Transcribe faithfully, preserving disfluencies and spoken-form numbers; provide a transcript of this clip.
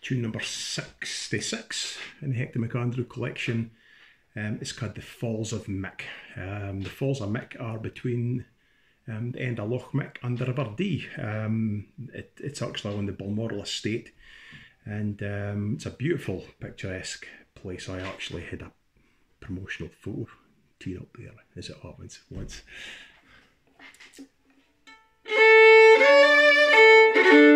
tune number sixty-six in the Hector MacAndrew collection. Um, it's called the Falls of Muick. Um, the Falls of Muick are between um, the end of Loch Muick and the River Dee. Um, it, it's actually on the Balmoral estate, and um, it's a beautiful, picturesque place. I actually had a promotional photo teed up there, as it happens, once.